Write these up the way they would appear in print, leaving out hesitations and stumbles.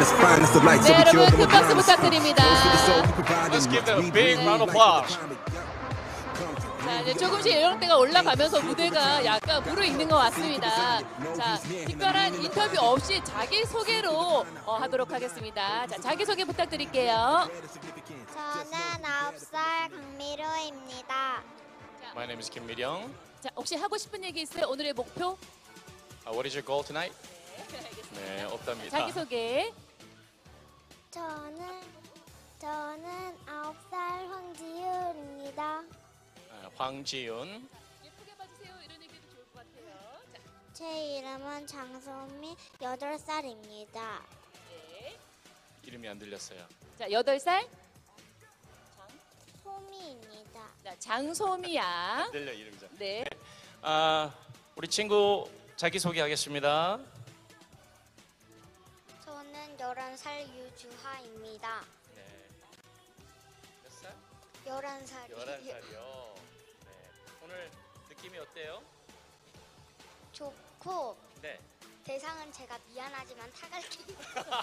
네, 여러분 큰 박수 부탁드립니다. Let's give them a big round of applause. 자, 이제 조금씩 연령대가 올라가면서 무대가 약간 무르익는 것 같습니다. 자, 특별한 인터뷰 없이 자기소개로 하도록 하겠습니다. 자, 자기소개 부탁드릴게요. 저는 9살 강미로입니다. My name is Kim Mi-ryung. 자, 혹시 하고 싶은 얘기 있어요? 오늘의 목표? What is your goal tonight? 네, 알겠습니다. 네, 없답니다. 자기소개. 저는 9살 황지율입니다. 황지윤. 예쁘게 봐주세요. 이런 얘기도 좋을 것 같아요. 자, 제 이름은 장소미 8살입니다. 네. 이름이 안 들렸어요. 자, 8살. 소미입니다. 자, 장소미야. 들려 이름이 잘. 네. 우리 친구 자기 소개하겠습니다. 저는 11살 유주하입니다. 네. 몇 살? 11살이요. 11살이요. 네. 오늘 느낌이 어때요? 좋고 네. 대상은 제가 미안하지만 타갈게요.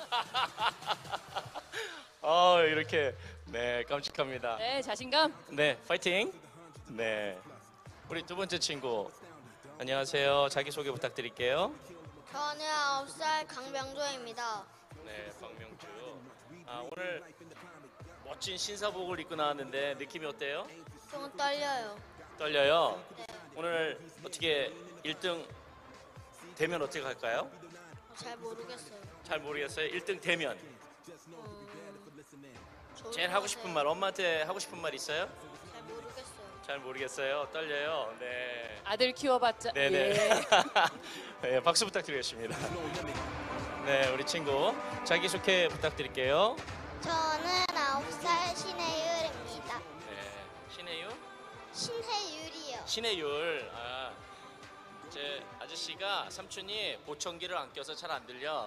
이렇게 네, 깜찍합니다. 네, 자신감. 네, 파이팅. 네. 우리 두 번째 친구. 안녕하세요. 자기 소개 부탁드릴게요. 저는 9살 강병조입니다. 네, 박명주. 오늘 멋진 신사복을 입고 나왔는데 느낌이 어때요? 좀 떨려요. 떨려요? 네. 오늘 어떻게 1등 되면 어떻게 할까요? 잘 모르겠어요. 잘 모르겠어요. 1등 되면 좋을 제일 것 하고 싶은 같아요. 말, 엄마한테 하고 싶은 말 있어요? 잘 모르겠어요. 잘 모르겠어요. 떨려요. 네. 아들 키워봤자. 네네. 예. 네, 박수 부탁드리겠습니다. 네, 우리 친구 자기 소개 부탁드릴게요. 저는 9살 신혜율입니다. 네, 신혜유, 신혜율이요. 신혜율. 제 아저씨가 삼촌이 보청기를 안 껴서 잘 안 들려.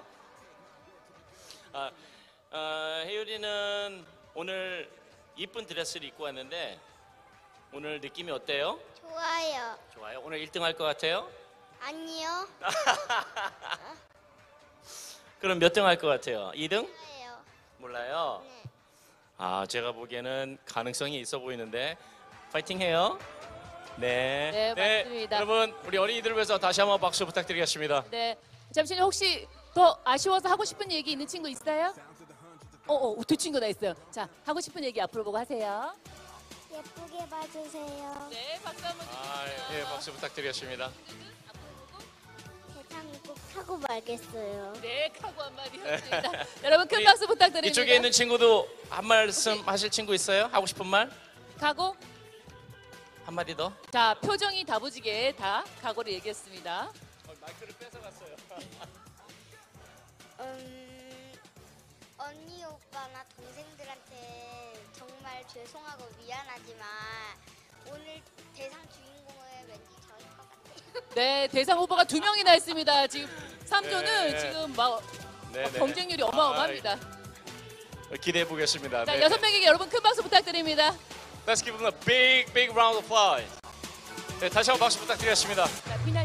혜율이는 오늘 이쁜 드레스를 입고 왔는데 오늘 느낌이 어때요? 좋아요. 좋아요. 오늘 1등 할 것 같아요? 아니요. 그럼 몇 등 할 것 같아요? 2등? 좋아요. 몰라요. 네. 제가 보기에는 가능성이 있어 보이는데 파이팅 해요. 네. 네, 맞습니다. 여러분, 우리 어린이들을 위해서 다시 한번 박수 부탁드리겠습니다. 네. 잠시만요. 혹시 더 아쉬워서 하고 싶은 얘기 있는 친구 있어요? 두 친구나 있어요. 자, 하고 싶은 얘기 앞으로 보고 하세요. 예쁘게 봐주세요. 네, 박수 한번 주세요. 예, 박수 부탁드리겠습니다. 대상이 꼭 타고 말겠어요. 네, 카고 한마디 했습니다. 여러분 큰 박수 부탁드립니다. 이쪽에 있는 친구도 한 말씀 하실 친구 있어요? 하고 싶은 말? 각오. 한마디 더? 자, 표정이 다부지게 다 각오를 얘기했습니다. 마이크를 뺏어갔어요. 언니 오빠나 동생들한테 정말 죄송하고 미안하지만 오늘 대상 주인공은 왠지 저일 것 같아요. 네, 대상 후보가 2명이나 있습니다. 지금 3조는 네. 지금 막 네. 경쟁률이 어마어마합니다. 기대해 보겠습니다. 자, 네. 6명에게 여러분 큰 박수 부탁드립니다. Let's give them a big round of applause. 네, 다시 한번 박수 부탁드리겠습니다. 자, 비나